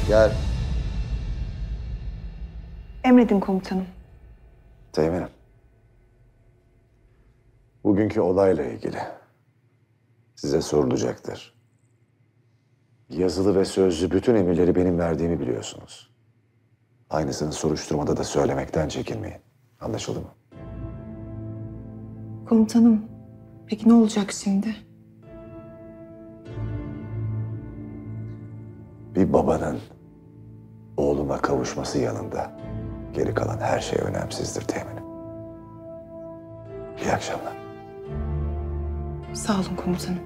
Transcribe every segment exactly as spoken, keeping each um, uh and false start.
Gel. Emredin komutanım. Teğmenim. Bugünkü olayla ilgili size sorulacaktır. Yazılı ve sözlü bütün emirleri benim verdiğimi biliyorsunuz. Aynısını soruşturmada da söylemekten çekinmeyin. Anlaşıldı mı? Komutanım, peki ne olacak şimdi? Bir babanın oğluma kavuşması yanında geri kalan her şey önemsizdir teğmenim. İyi akşamlar. Sağ olun komutanım.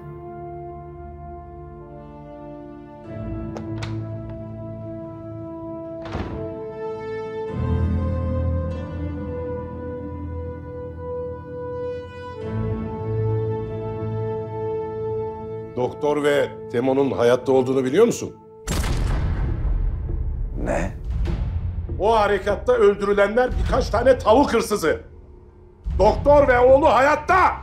Doktor ve Temo'nun hayatta olduğunu biliyor musun? Ne? O harekatta öldürülenler birkaç tane tavuk hırsızı. Doktor ve oğlu hayatta!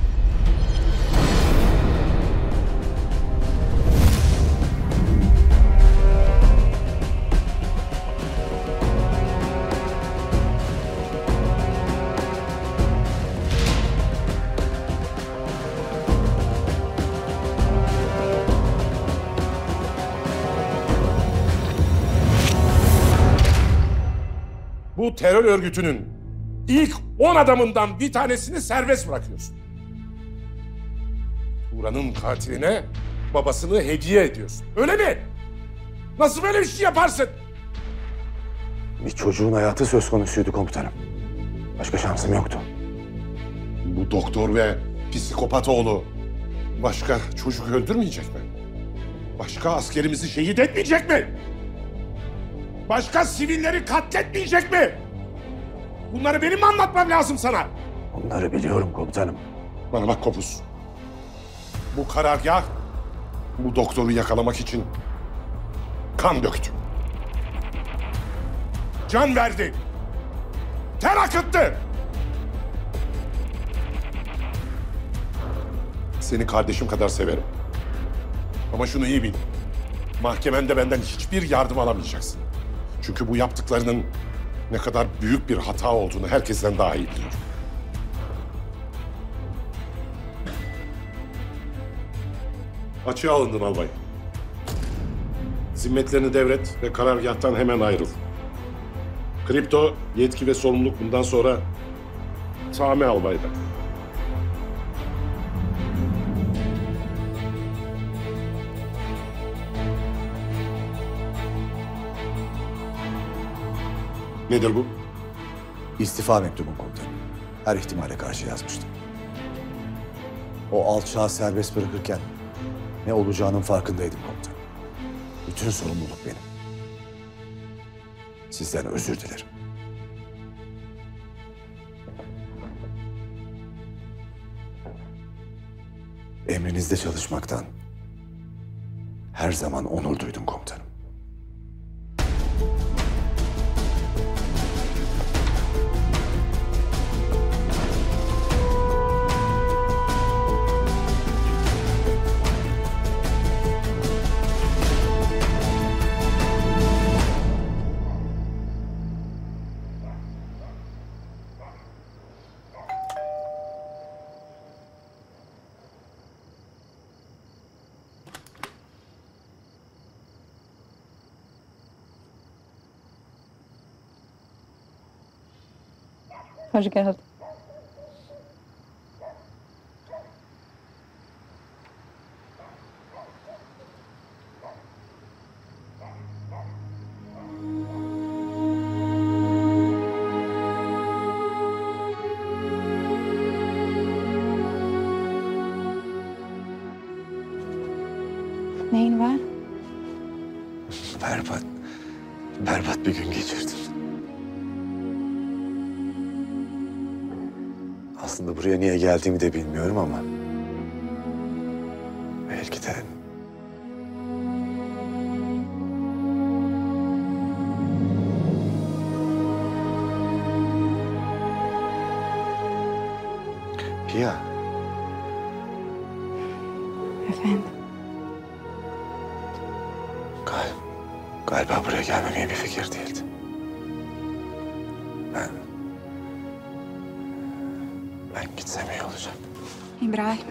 Bu terör örgütünün ilk on adamından bir tanesini serbest bırakıyorsun. Turan'ın katiline babasını hediye ediyorsun. Öyle mi? Nasıl böyle bir şey yaparsın? Bir çocuğun hayatı söz konusuydu komutanım. Başka şansım yoktu. Bu doktor ve psikopat oğlu başka çocuk öldürmeyecek mi? Başka askerimizi şehit etmeyecek mi? Başka sivilleri katletmeyecek mi? Bunları benim mi anlatmam lazım sana? Onları biliyorum komutanım. Bana bak Kopuz. Bu karargah bu doktoru yakalamak için kan döktü. Can verdi. Ter akıttı. Seni kardeşim kadar severim. Ama şunu iyi bil. Mahkemende benden hiçbir yardım alamayacaksın. Çünkü bu yaptıklarının ne kadar büyük bir hata olduğunu herkesten daha iyi biliyorum. Açığa alındın albay. Zimmetlerini devret ve karargâhtan hemen ayrıl. Kripto, yetki ve sorumluluk bundan sonra Sami albayda. Nedir bu? İstifa mektubum komutanım. Her ihtimale karşı yazmıştım. O alçağı serbest bırakırken ne olacağının farkındaydım komutanım. Bütün sorumluluk benim. Sizden özür dilerim. Emrinizde çalışmaktan her zaman onur duydum komutanım. Hoş geldin. Neyin var? Berbat, berbat bir gün geçirdim. Aslında buraya niye geldiğimi de bilmiyorum ama... belki de... Pia, Efendim? gal Galiba buraya gelmem iyi bir fikir değildi. Ben... Ben gitsem iyi olacak. İbrahim.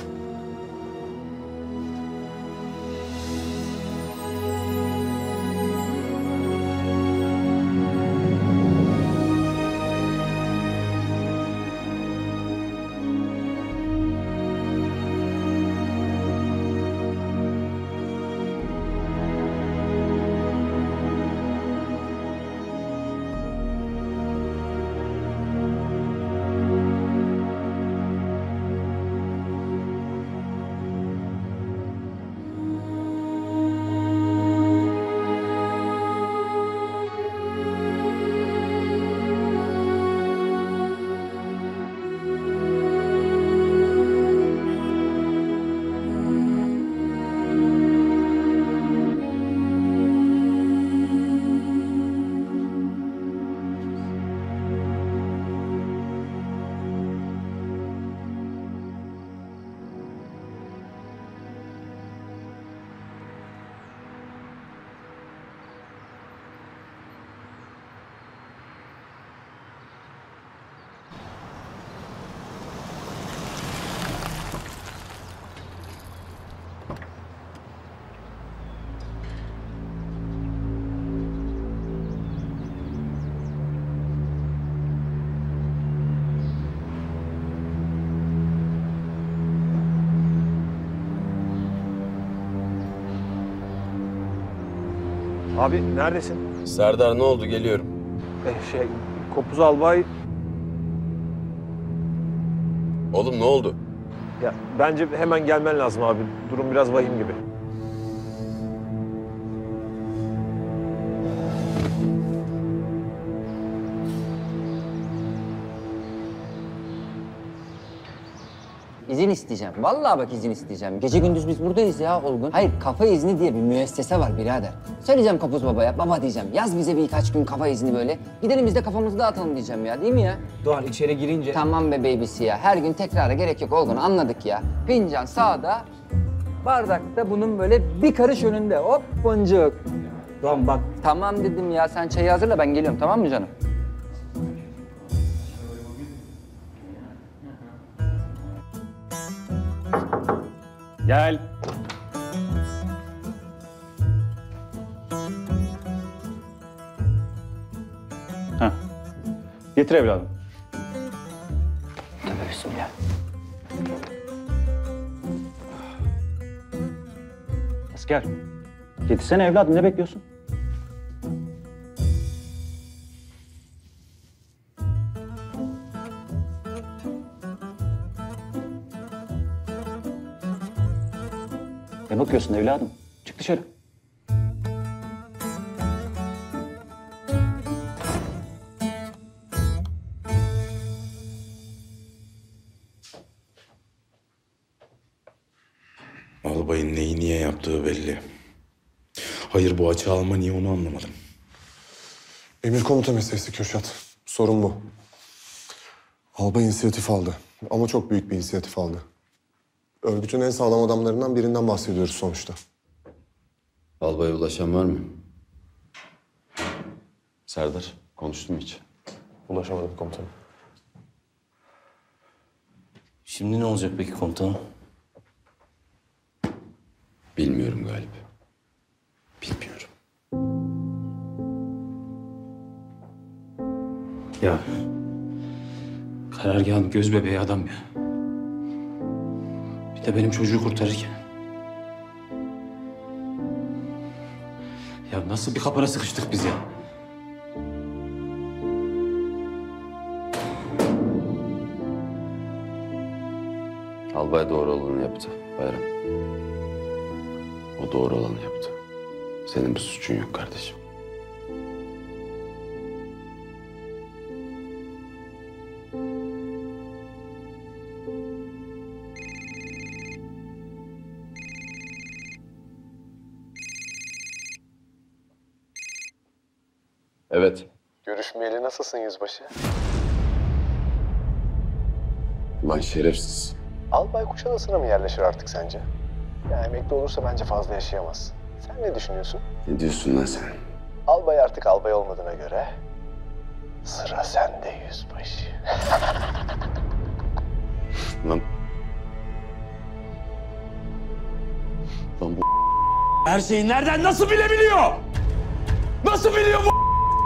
Abi neredesin? Serdar ne oldu? Geliyorum. Eh, şey, Kopuz Albay... Oğlum ne oldu? Ya bence hemen gelmen lazım abi. Durum biraz vahim gibi. İzin isteyeceğim. Vallahi bak izin isteyeceğim. Gece gündüz biz buradayız ya Olgun. Hayır, kafa izni diye bir müessese var birader. Söyleyeceğim Kopuz Baba'ya, baba diyeceğim. Yaz bize birkaç gün kafa izni böyle. Gidelim biz de kafamızı dağıtalım diyeceğim ya, değil mi ya? Doğan içeri girince... Tamam be babysi ya. Her gün tekrara gerek yok Olgun, anladık ya. Fincan sağda, bardakta bunun böyle bir karış önünde. Hop boncuk. Doğan bak, Tamam dedim ya, sen çayı hazırla ben geliyorum, tamam mı canım? gel. Heh. Getir evladım. Tövbe bismillah. Asker. Getirsene evladım, ne bekliyorsun? Ne bakıyorsun evladım? Çık dışarı. Albayın neyi niye yaptığı belli. Hayır, bu açığa alma niye onu anlamadım. Emir komuta meselesi Kürşat. Sorun bu. Albay inisiyatif aldı. Ama çok büyük bir inisiyatif aldı. Örgütün en sağlam adamlarından birinden bahsediyoruz sonuçta. Albaya ulaşan var mı? Serdar, konuştun mu hiç? Ulaşamadım komutanım. Şimdi ne olacak peki komutanım? Bilmiyorum Galip. Bilmiyorum. Ya karargahın göz bebeği adam ya. Bir de benim çocuğu kurtarırken. Ya nasıl bir kapana sıkıştık biz ya? Albay doğru olanı yaptı Bayram. O doğru olanı yaptı. Senin bir suçun yok kardeşim. Evet. Görüşmeyeli nasılsın yüzbaşı? Lan şerefsiz. Albay Kuşadası'na mı yerleşir artık sence? Ya emekli olursa bence fazla yaşayamaz. Sen ne düşünüyorsun? Ne diyorsun lan sen? Albay artık albay olmadığına göre sıra sende yüzbaşı. Lan... Lan bu... Her şeyi nereden nasıl bilebiliyor? Nasıl biliyor bu?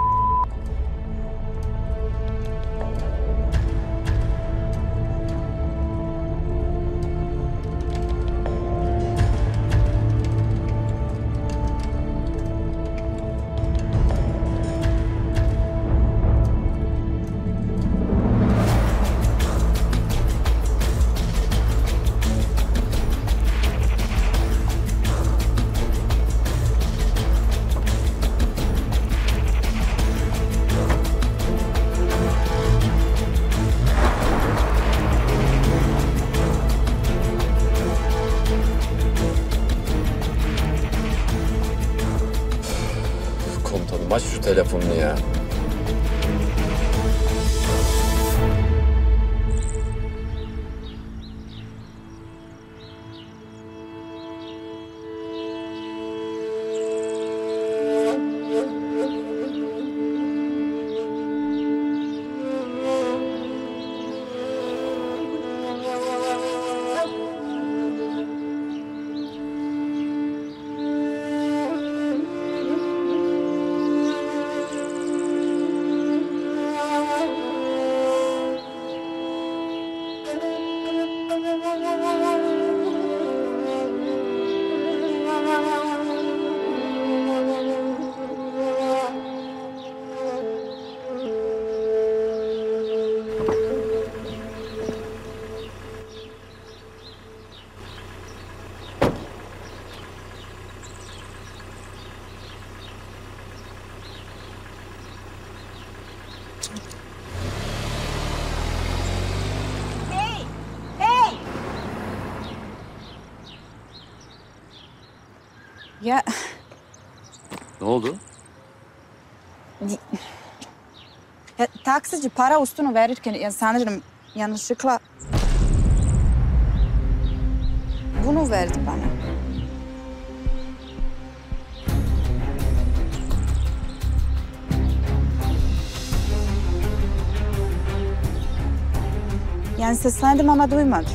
Komutanım aç şu telefonunu ya. Ya Ne oldu? Ya, taksici para üstünü verirken ya sanırım yanlışlıkla bunu verdi bana. Yani seslendim ama duymadı.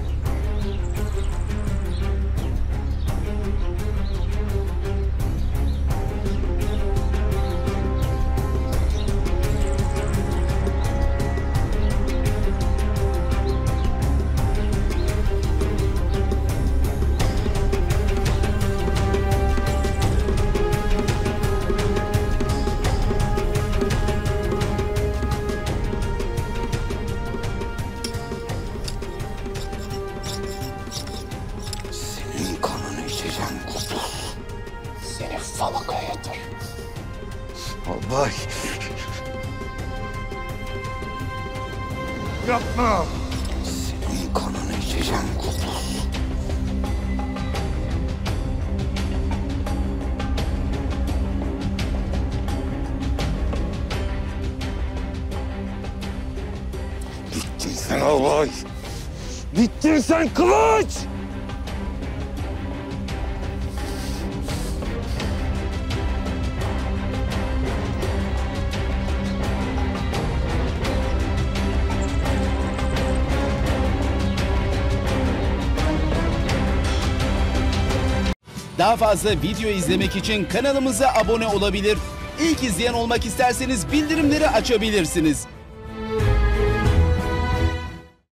Senin kanını içeceğim Kudüs. Seni falakaya yatır. Albay. Yapma! Senin kanını içeceğim Kudüs. Bittin sen albay. Bittin sen Kılıç. Daha fazla video izlemek için kanalımıza abone olabilir. İlk izleyen olmak isterseniz bildirimleri açabilirsiniz.